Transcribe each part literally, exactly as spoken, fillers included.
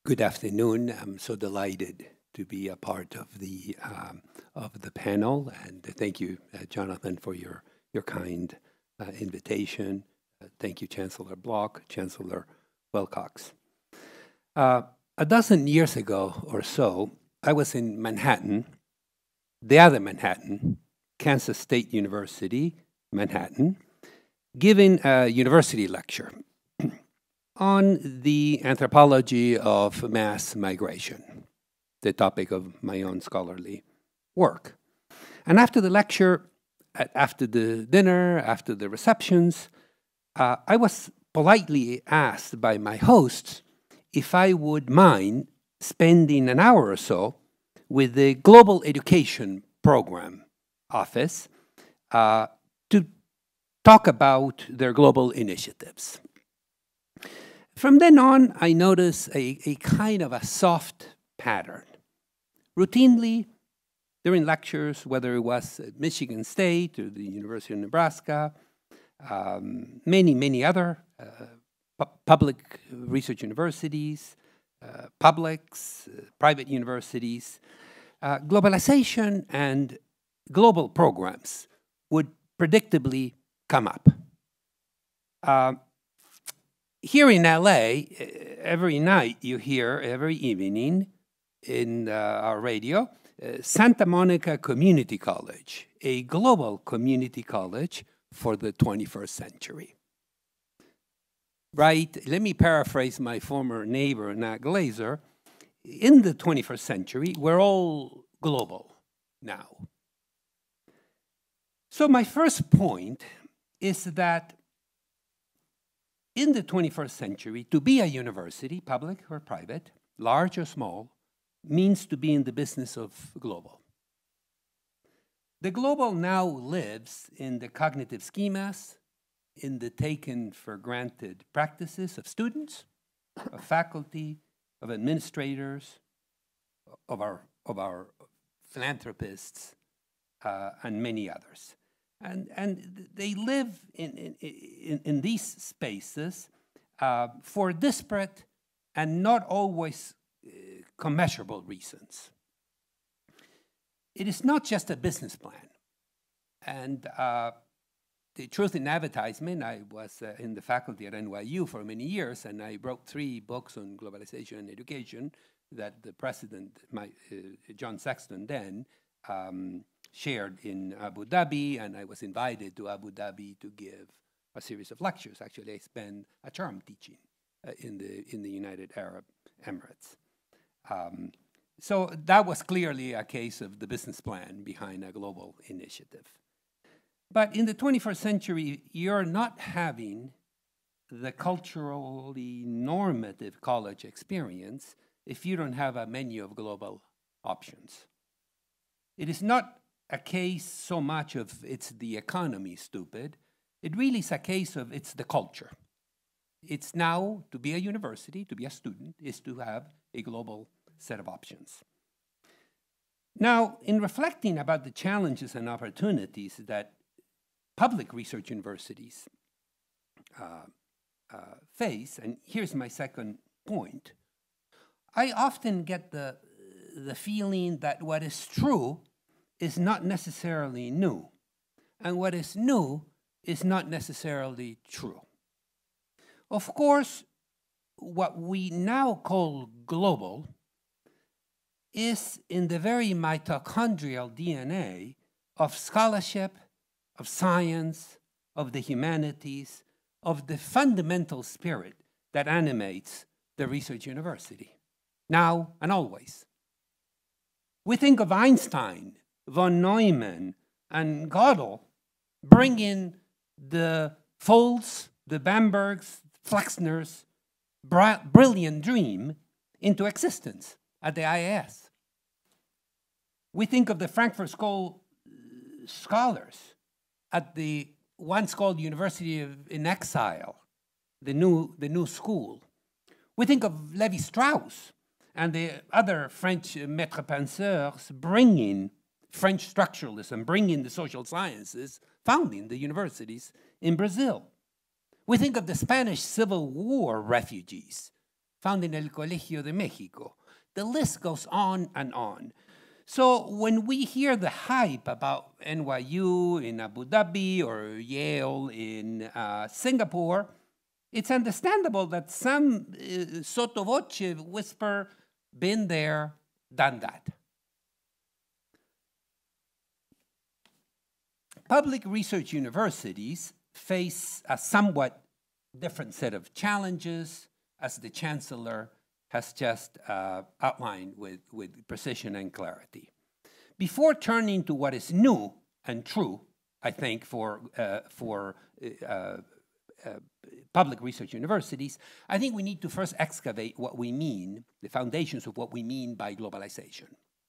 Good afternoon. I'm so delighted to be a part of the um, of the panel, and thank you, uh, Jonathan, for your your kind uh, invitation. Uh, thank you, Chancellor Block, Chancellor Wilcox. Uh, a dozen years ago or so, I was in Manhattan, the other Manhattan, Kansas State University, Manhattan, giving a university lecture on the anthropology of mass migration, the topic of my own scholarly work. And after the lecture, after the dinner, after the receptions, uh, I was politely asked by my hosts if I would mind spending an hour or so with the Global Education Program Office uh, to talk about their global initiatives. From then on, I noticed a, a kind of a soft pattern. Routinely, during lectures, whether it was at Michigan State or the University of Nebraska, um, many, many other uh, pu public research universities, uh, publics, uh, private universities, uh, globalization and global programs would predictably come up. Uh, Here in L A, every night you hear, every evening in uh, our radio, uh, Santa Monica Community College, a global community college for the twenty-first century. Right? Let me paraphrase my former neighbor, Nat Glazer. In the twenty-first century, we're all global now. So my first point is that in the twenty-first century, to be a university, public or private, large or small, means to be in the business of global. The global now lives in the cognitive schemas, in the taken for granted practices of students, of faculty, of administrators, of our, of our philanthropists, uh, and many others. And, and they live in, in, in, in these spaces uh, for disparate and not always uh, commensurable reasons. It is not just a business plan. And uh, the truth in advertisement, I was uh, in the faculty at N Y U for many years, and I wrote three books on globalization and education that the president, my, uh, John Sexton then, um, shared in Abu Dhabi, and I was invited to Abu Dhabi to give a series of lectures. Actually, I spent a term teaching uh, in the in the United Arab Emirates. Um, so that was clearly a case of the business plan behind a global initiative. But in the twenty-first century, you're not having the culturally normative college experience if you don't have a menu of global options. It is not a case so much of it's the economy, stupid. It really is a case of it's the culture. It's now, to be a university, to be a student, is to have a global set of options. Now, in reflecting about the challenges and opportunities that public research universities uh, uh, face, and here's my second point, I often get the, the feeling that what is true is not necessarily new, and what is new is not necessarily true. Of course, what we now call global is in the very mitochondrial D N A of scholarship, of science, of the humanities, of the fundamental spirit that animates the research university, now and always. We think of Einstein, von Neumann, and Gödel bringing the Folds, the Bambergs, Flexners' brilliant dream into existence at the I A S. We think of the Frankfurt School scholars at the once called University of, in Exile, the new, the new school. We think of Lévi-Strauss and the other French maîtres penseurs bringing French structuralism, bringing the social sciences, founding the universities in Brazil. We think of the Spanish Civil War refugees found in El Colegio de México. The list goes on and on. So when we hear the hype about N Y U in Abu Dhabi or Yale in uh, Singapore, it's understandable that some uh, sotto voce whisper, been there, done that. Public research universities face a somewhat different set of challenges, as the chancellor has just uh, outlined with, with precision and clarity. Before turning to what is new and true, I think, for, uh, for uh, uh, public research universities, I think we need to first excavate what we mean, the foundations of what we mean by globalization.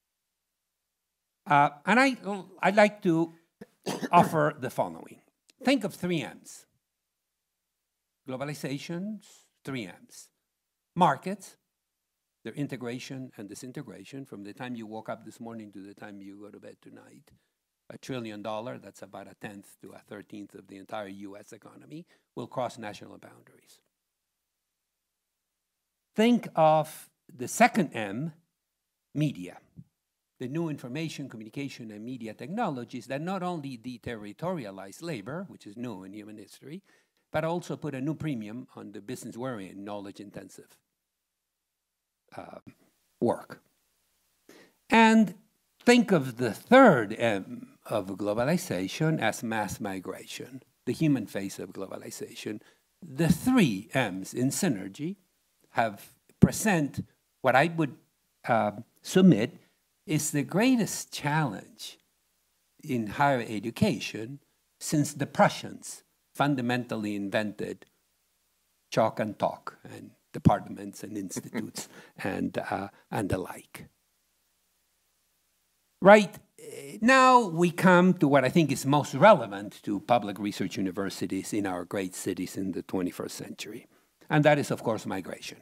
Uh, and I, I'd like to offer the following. Think of three M's. Globalization's three M's. Markets, their integration and disintegration from the time you woke up this morning to the time you go to bed tonight. A trillion dollar, that's about a tenth to a thirteenth of the entire U S economy, will cross national boundaries. Think of the second M, media. The new information, communication, and media technologies that not only deterritorialize labor, which is new in human history, but also put a new premium on the business we're in, knowledge-intensive uh, work. And think of the third M of globalization as mass migration, the human face of globalization. The three M's in synergy have present what I would uh, submit is the greatest challenge in higher education since the Prussians fundamentally invented chalk and talk and departments and institutes and, uh, and the like. Right now we come to what I think is most relevant to public research universities in our great cities in the twenty-first century. And that is, of course, migration.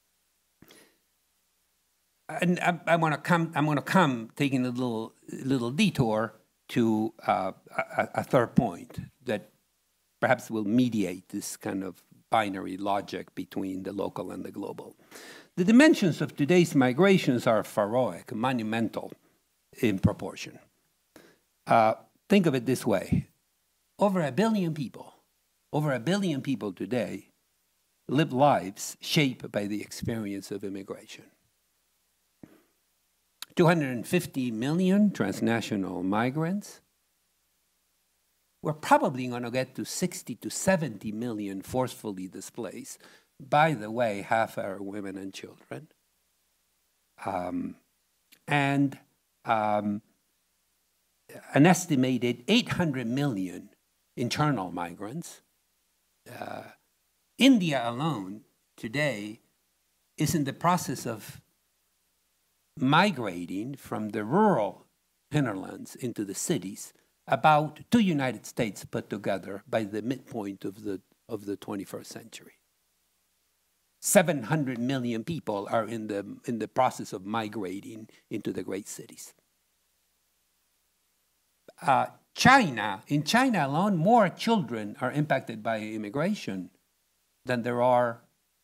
And I, I want to come. I'm going to come taking a little little detour to uh, a, a third point that perhaps will mediate this kind of binary logic between the local and the global. The dimensions of today's migrations are pharaohic, monumental in proportion. Uh, think of it this way: over a billion people, over a billion people today live lives shaped by the experience of immigration. two hundred fifty million transnational migrants. We're probably going to get to sixty to seventy million forcefully displaced. By the way, half are women and children. Um, and um, an estimated eight hundred million internal migrants. Uh, India alone today is in the process of migrating from the rural hinterlands into the cities, about two United States put together by the midpoint of the, of the twenty-first century. seven hundred million people are in the, in the process of migrating into the great cities. Uh, China, in China alone, more children are impacted by immigration than there are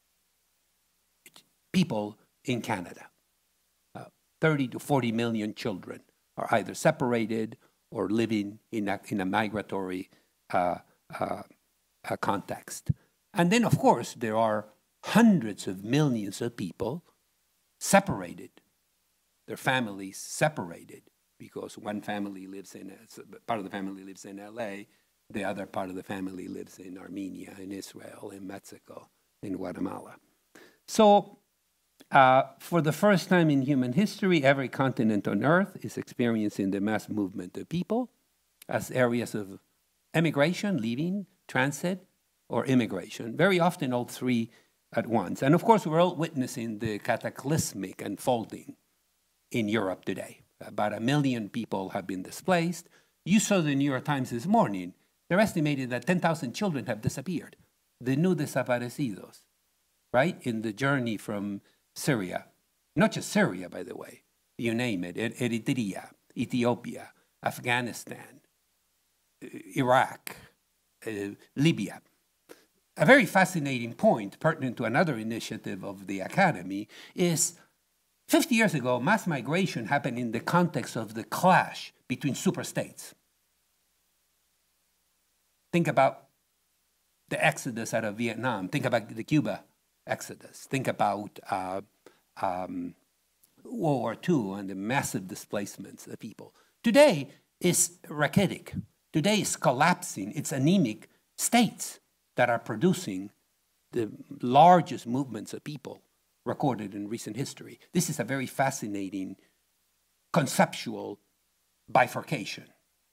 people in Canada. thirty to forty million children are either separated or living in a, in a migratory uh, uh, uh, context. And then, of course, there are hundreds of millions of people separated, their families separated, because one family lives in, a, part of the family lives in L A, the other part of the family lives in Armenia, in Israel, in Mexico, in Guatemala. So, Uh, for the first time in human history, every continent on Earth is experiencing the mass movement of people as areas of emigration, leaving, transit, or immigration. Very often all three at once. And of course, we're all witnessing the cataclysmic unfolding in Europe today. About a million people have been displaced. You saw the New York Times this morning. They're estimating that ten thousand children have disappeared. The new desaparecidos, right? In the journey from Syria, not just Syria, by the way, you name it, Eritrea, Ethiopia, Afghanistan, Iraq, uh, Libya. a very fascinating point pertinent to another initiative of the Academy is fifty years ago, mass migration happened in the context of the clash between superstates. Think about the exodus out of Vietnam. Think about the Cuba exodus. Think about uh, um, World War Two and the massive displacements of people. Today is rachitic. Today is collapsing. It's anemic states that are producing the largest movements of people recorded in recent history. This is a very fascinating conceptual bifurcation.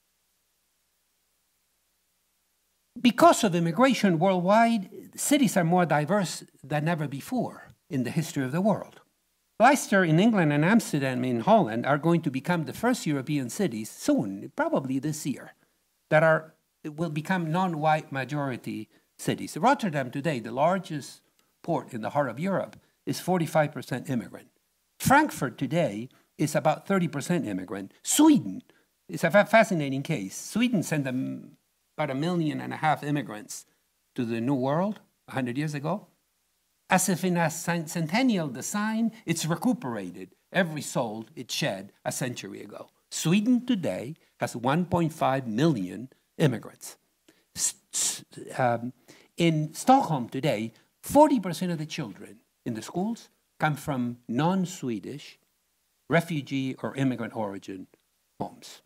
Because of immigration worldwide, cities are more diverse than ever before in the history of the world. Leicester in England and Amsterdam in Holland are going to become the first European cities soon, probably this year, that are, will become non-white majority cities. Rotterdam today, the largest port in the heart of Europe, is forty-five percent immigrant. Frankfurt today is about thirty percent immigrant. Sweden is a fa fascinating case. Sweden sent them about a million and a half immigrants to the New World one hundred years ago. As if in a centennial design, it's recuperated every soul it shed a century ago. Sweden today has one point five million immigrants. S um, in Stockholm today, forty percent of the children in the schools come from non-Swedish refugee or immigrant origin homes.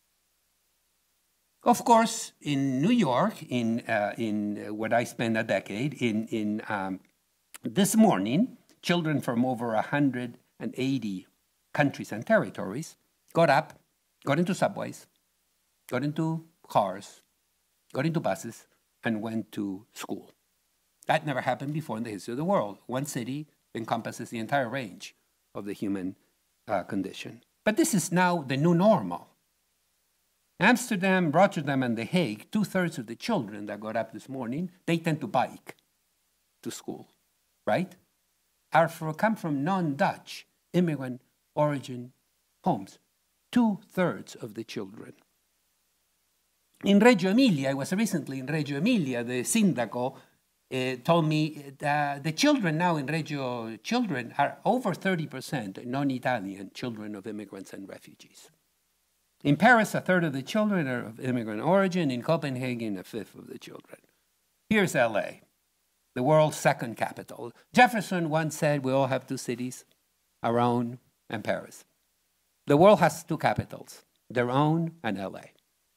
Of course, in New York, in, uh, in uh, what I spent a decade, in, in um, this morning, children from over one hundred eighty countries and territories got up, got into subways, got into cars, got into buses, and went to school. That never happened before in the history of the world. One city encompasses the entire range of the human uh, condition. But this is now the new normal. Amsterdam, Rotterdam, and The Hague, two-thirds of the children that got up this morning, they tend to bike to school, right? Are for, come from non-Dutch immigrant origin homes, two-thirds of the children. In Reggio Emilia, I was recently in Reggio Emilia, the Sindaco uh, told me that the children now in Reggio, children are over thirty percent non-Italian children of immigrants and refugees. In Paris, a third of the children are of immigrant origin. In Copenhagen, a fifth of the children. Here's L A, the world's second capital. Jefferson once said we all have two cities, our own and Paris. The world has two capitals, their own and L A.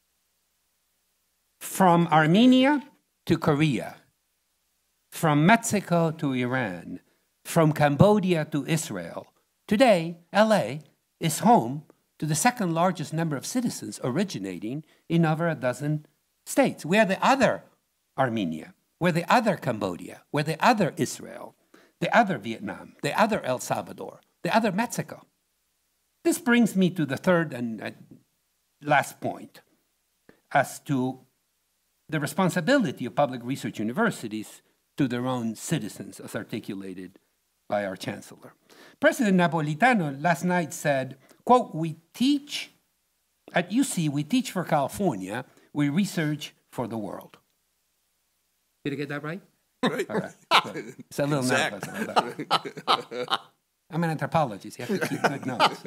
From Armenia to Korea, from Mexico to Iran, from Cambodia to Israel, today L A is home to the second largest number of citizens originating in over a dozen states. We're the other Armenia, we're the other Cambodia, we're the other Israel, the other Vietnam, the other El Salvador, the other Mexico. This brings me to the third and uh, last point as to the responsibility of public research universities to their own citizens, as articulated by our chancellor. President Napolitano last night said, quote, we teach, at U C, we teach for California, we research for the world. Did I get that right? Right. All right. So, it's a little nervous about that. I'm an anthropologist, you have to keep good notes.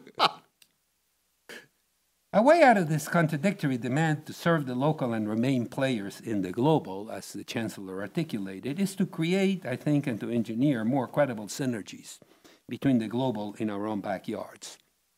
A way out of this contradictory demand to serve the local and remain players in the global, as the chancellor articulated, is to create, I think, and to engineer more credible synergies between the global in our own backyards.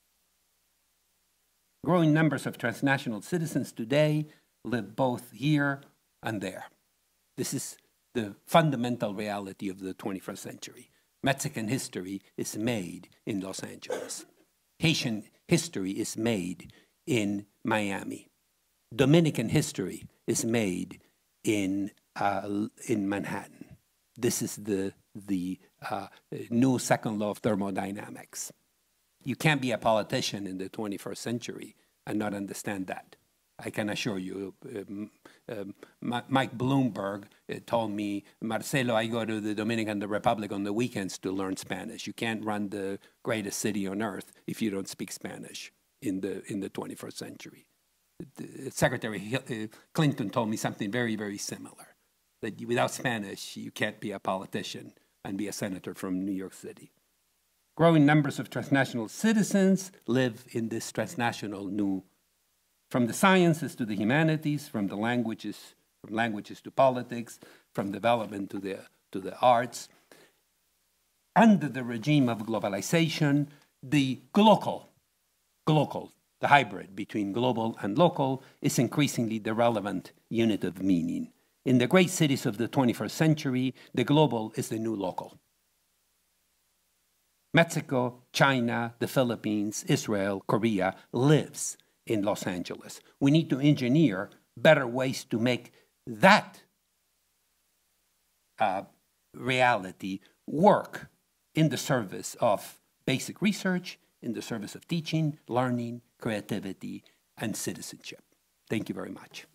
Growing numbers of transnational citizens today live both here and there. This is the fundamental reality of the twenty-first century. Mexican history is made in Los Angeles. Haitian history is made in Miami. Dominican history is made in, uh, in Manhattan. This is the, the uh, new second law of thermodynamics. You can't be a politician in the twenty-first century and not understand that. I can assure you. Um, um, Mike Bloomberg uh, told me, Marcelo, I go to the Dominican Republic on the weekends to learn Spanish. You can't run the greatest city on earth if you don't speak Spanish in the, in the twenty-first century. The Secretary Clinton told me something very, very similar. that you, without Spanish, you can't be a politician and be a senator from New York City. Growing numbers of transnational citizens live in this transnational new, from the sciences to the humanities, from the languages, from languages to politics, from development to the, to the arts. Under the regime of globalization, the global, global, the hybrid between global and local is increasingly the relevant unit of meaning. In the great cities of the twenty-first century, the global is the new local. Mexico, China, the Philippines, Israel, Korea lives in Los Angeles. We need to engineer better ways to make that uh, reality work in the service of basic research, in the service of teaching, learning, creativity, and citizenship. Thank you very much.